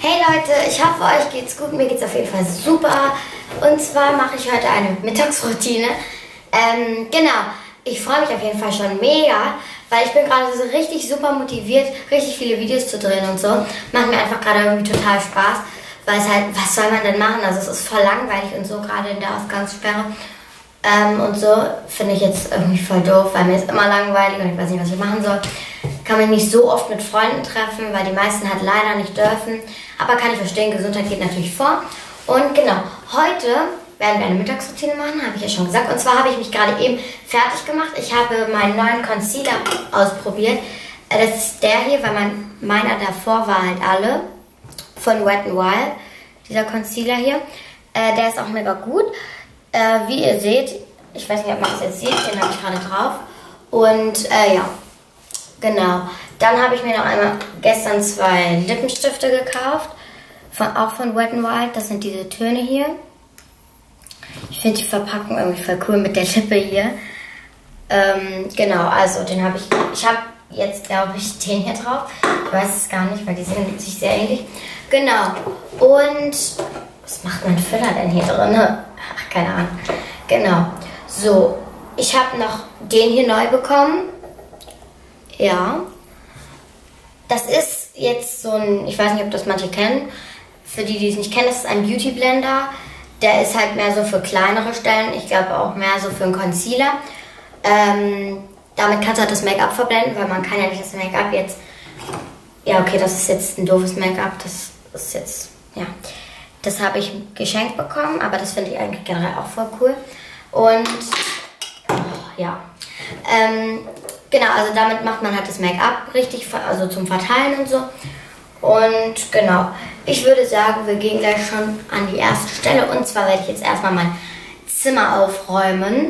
Hey Leute, ich hoffe euch geht's gut, mir geht's auf jeden Fall super. Und zwar mache ich heute eine Mittagsroutine. Genau, ich freue mich auf jeden Fall schon mega, weil ich bin gerade so richtig super motiviert, richtig viele Videos zu drehen und so. Macht mir einfach gerade irgendwie total Spaß, weil es halt, was soll man denn machen? Also es ist voll langweilig und so, gerade in der Ausgangssperre. Und so finde ich jetzt irgendwie voll doof, weil mir ist immer langweilig und ich weiß nicht, was ich machen soll. Kann mich nicht so oft mit Freunden treffen, weil die meisten halt leider nicht dürfen. Aber kann ich verstehen, Gesundheit geht natürlich vor. Und genau, heute werden wir eine Mittagsroutine machen, habe ich ja schon gesagt. Und zwar habe ich mich gerade eben fertig gemacht. Ich habe meinen neuen Concealer ausprobiert. Das ist der hier, weil meiner davor war halt alle von Wet n Wild, dieser Concealer hier. Der ist auch mega gut. Wie ihr seht, ich weiß nicht, ob man das jetzt sieht, den habe ich gerade drauf. Und ja, genau. Dann habe ich mir noch einmal gestern 2 Lippenstifte gekauft, auch von Wet n Wild. Das sind diese Töne hier. Ich finde die Verpackung irgendwie voll cool mit der Lippe hier. Genau, also den habe ich habe jetzt, glaube ich, den hier drauf. Ich weiß es gar nicht, weil die sehen sich sehr ähnlich. Genau. Und was macht mein Füller denn hier drin? Ach, keine Ahnung. Genau. So, ich habe noch den hier neu bekommen. Ja. Das ist jetzt so ein, ich weiß nicht, ob das manche kennen. Für die, die es nicht kennen, das ist ein Beauty Blender. Der ist halt mehr so für kleinere Stellen. Ich glaube auch mehr so für einen Concealer. Damit kannst du halt das Make-up verblenden, weil man kann ja nicht das Make-up jetzt... Ja, okay, das ist jetzt ein doofes Make-up. Das ist jetzt, ja... Das habe ich geschenkt bekommen, aber das finde ich eigentlich generell auch voll cool. Und ja, genau, also damit macht man halt das Make-up richtig, also zum Verteilen und so. Und genau, ich würde sagen, wir gehen gleich schon an die erste Stelle. Und zwar werde ich jetzt erstmal mein Zimmer aufräumen.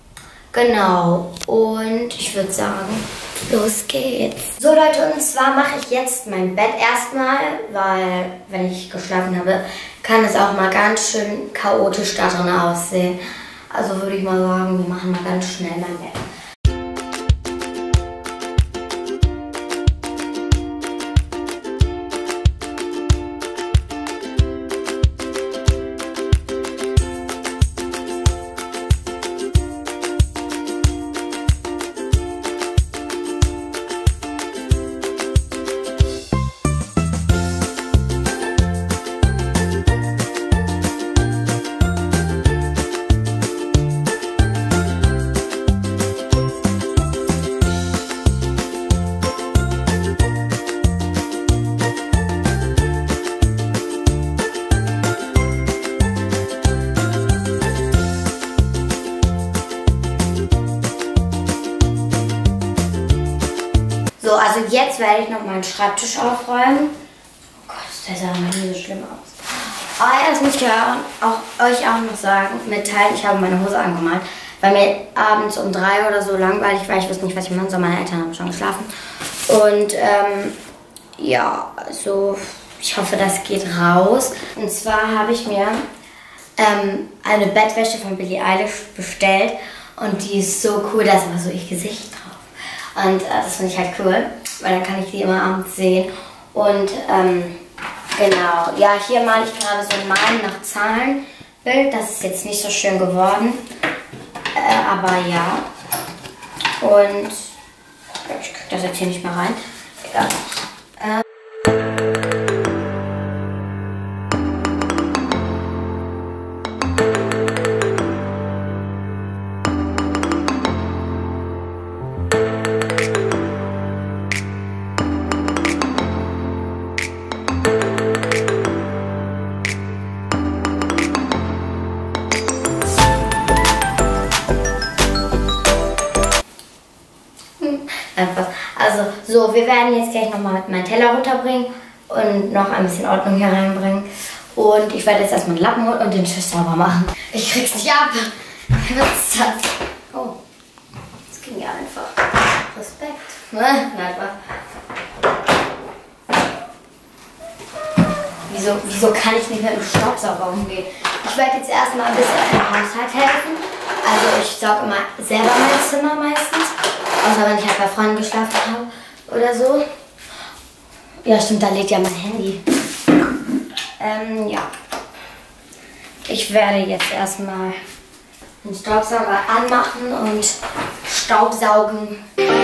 Genau, und ich würde sagen, los geht's. So Leute, und zwar mache ich jetzt mein Bett erstmal, weil wenn ich geschlafen habe, kann es auch mal ganz schön chaotisch da drin aussehen. Also würde ich mal sagen, wir machen mal ganz schnell mein Bett. So, also jetzt werde ich noch meinen Schreibtisch aufräumen. Oh Gott, das sah mir nie so schlimm aus. Aber ja, das muss ich ja euch auch noch sagen, mitteilen, ich habe meine Hose angemalt, weil mir abends um 3 oder so langweilig war. Ich wusste nicht, was ich machen soll. Meine Eltern haben schon geschlafen. Und ja, also ich hoffe, das geht raus. Und zwar habe ich mir eine Bettwäsche von Billie Eilish bestellt. Und die ist so cool, da ist aber so ihr Gesicht drauf. Und das finde ich halt cool, weil dann kann ich die immer abends sehen. Und genau, ja, hier male ich gerade so ein Malen nach Zahlen Bild. Das ist jetzt nicht so schön geworden, aber ja. Und ich kriege das jetzt hier nicht mehr rein. Egal. Also, so, wir werden jetzt gleich nochmal meinen Teller runterbringen und noch ein bisschen Ordnung hier reinbringen. Und ich werde jetzt erstmal einen Lappen holen und den Tisch sauber machen. Ich krieg's nicht ab. Was ist das? Oh, das ging ja einfach. Respekt. Nein, Wieso kann ich nicht mit dem Staubsauger umgehen? Ich werde jetzt erstmal ein bisschen im Haushalt helfen. Also ich sauge immer selber mein Zimmer meistens. Außer wenn ich halt bei Freunden geschlafen habe oder so. Ja stimmt, da liegt ja mein Handy. Ja. Ich werde jetzt erstmal den Staubsauger anmachen und Staubsaugen.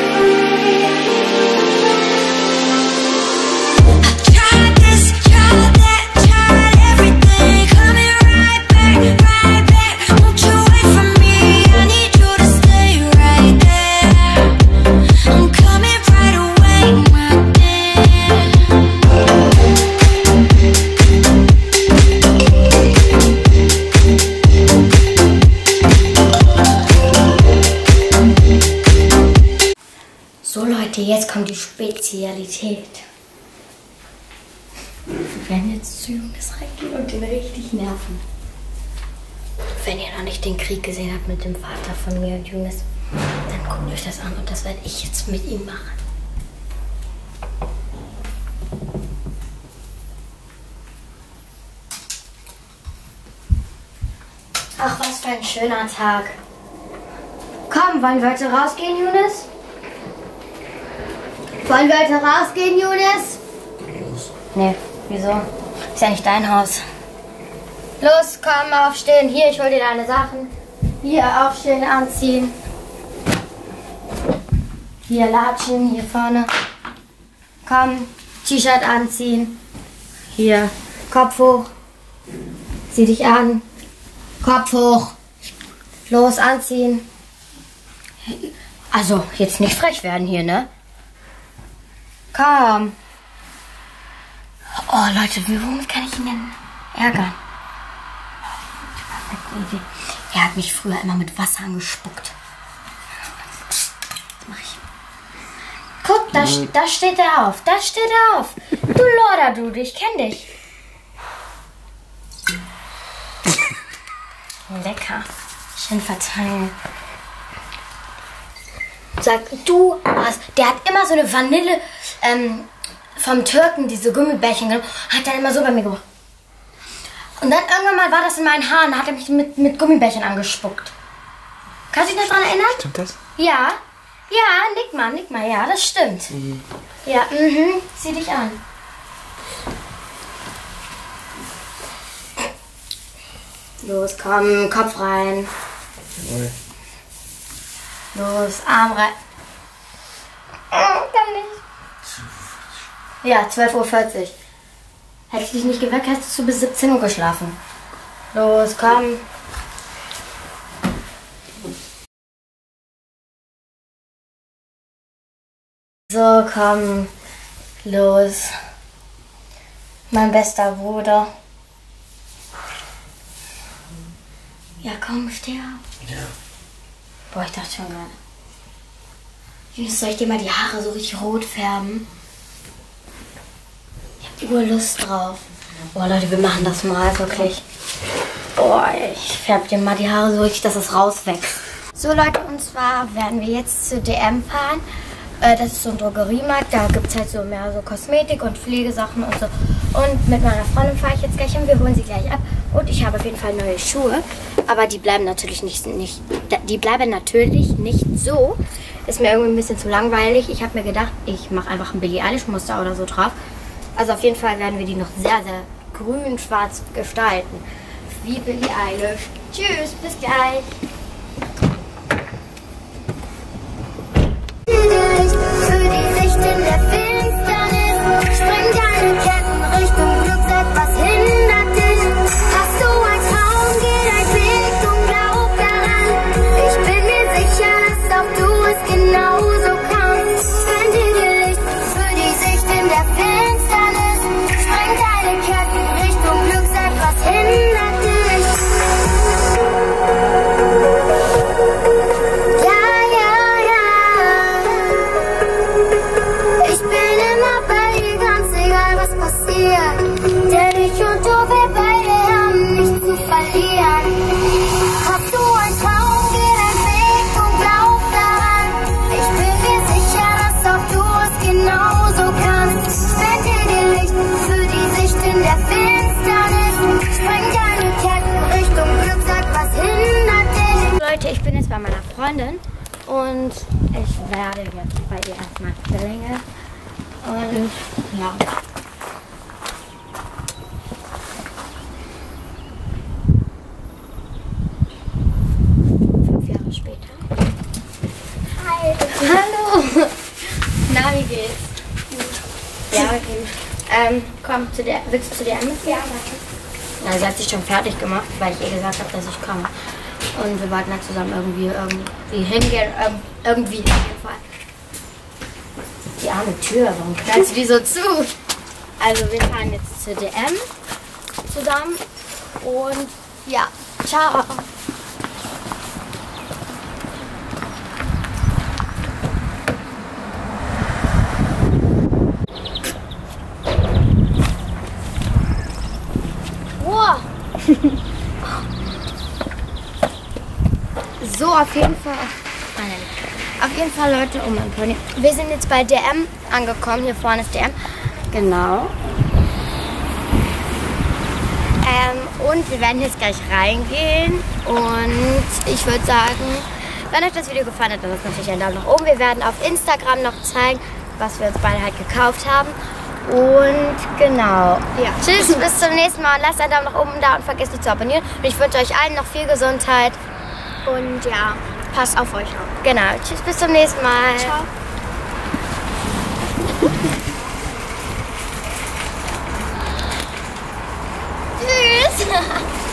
So Leute, jetzt kommt die Spezialität. Wir werden jetzt zu Jonas reingehen und den richtig nerven. Wenn ihr noch nicht den Krieg gesehen habt mit dem Vater von mir und Jonas, dann guckt euch das an und das werde ich jetzt mit ihm machen. Ach, was für ein schöner Tag. Komm, wollen wir heute rausgehen, Jonas? Wollen wir heute rausgehen, Jonas? Nee, wieso? Ist ja nicht dein Haus. Los, komm, aufstehen. Hier, ich hol dir deine Sachen. Hier, aufstehen, anziehen. Hier, latschen, hier vorne. Komm, T-Shirt anziehen. Hier, Kopf hoch. Zieh dich an. Kopf hoch. Los, anziehen. Also, jetzt nicht frech werden hier, ne? Komm. Oh, Leute, womit kann ich ihn denn ärgern? Er hat mich früher immer mit Wasser angespuckt. Was mach ich? Guck, da steht er auf. Da steht er auf. Du Lorda, du, ich kenn dich. Lecker. Schön verteilen. Sag, du hast, der hat immer so eine Vanille vom Türken, diese Gummibärchen genommen, hat dann immer so bei mir gemacht. Und dann irgendwann mal war das in meinen Haaren, da hat er mich mit Gummibärchen angespuckt. Kannst du dich noch daran erinnern? Stimmt das? Ja. Ja, nick mal, ja, das stimmt. Mhm. Ja, zieh dich an. Los, komm, Kopf rein. Okay. Los, Arm rein. Kann nicht. Ja, 12:40 Uhr. Hätte ich dich nicht geweckt, hättest du bis 17 Uhr geschlafen. Los, komm. So, komm. Los. Mein bester Bruder. Ja, komm, steh auf. Ja. Boah, ich dachte schon gerade. Jonas, soll ich dir mal die Haare so richtig rot färben? Ich hab Urlust drauf. Boah, Leute, wir machen das mal, wirklich. Boah, ich färbe dir mal die Haare so richtig, dass es rauswächst. So, Leute, und zwar werden wir jetzt zu DM fahren. Das ist so ein Drogeriemarkt, da gibt es halt so mehr so Kosmetik und Pflegesachen und so. Und mit meiner Freundin fahre ich jetzt gleich hin, wir holen sie gleich ab. Und ich habe auf jeden Fall neue Schuhe, aber die bleiben natürlich nicht so. Ist mir irgendwie ein bisschen zu langweilig. Ich habe mir gedacht, ich mache einfach ein Billie Eilish Muster oder so drauf. Also auf jeden Fall werden wir die noch sehr, sehr grün-schwarz gestalten. Wie Billie Eilish. Tschüss, bis gleich. Für die Sicht in der Finsternis, spring deine Ketten Richtung Glück, sag, was hindert dich? Hast du einen Traum, geh dein Weg und glaub daran. Ich bin mir sicher, dass auch du es genauso kannst. Spende dir Licht für die Sicht in der Finsternis, spring deine Ketten Richtung Glück, sag, was hindert dich? Ich bin jetzt bei meiner Freundin und ich werde jetzt bei ihr erstmal klingeln und ja. Komm, willst du zu der mit? Ja, warte. Na, sie hat sich schon fertig gemacht, weil ich ihr gesagt habe, dass ich komme. Und wir wollten dann zusammen irgendwie hingehen. Irgendwie auf jeden Fall. Die arme Tür, warum knallst du die so zu? Also wir fahren jetzt zur DM zusammen. Und ja, ciao. Wow. So, auf jeden Fall. Auf jeden Fall, Leute, oh mein Pony. Wir sind jetzt bei DM angekommen. Hier vorne ist DM. Genau. Und wir werden jetzt gleich reingehen. Und ich würde sagen, wenn euch das Video gefallen hat, dann lasst natürlich einen Daumen nach oben. Wir werden auf Instagram noch zeigen, was wir uns beide halt gekauft haben. Und genau. Ja. Tschüss, bis zum nächsten Mal. Lasst einen Daumen nach oben da und vergesst nicht zu abonnieren. Und ich wünsche euch allen noch viel Gesundheit. Und ja, passt auf euch auf. Genau. Tschüss, bis zum nächsten Mal. Ciao. Tschüss.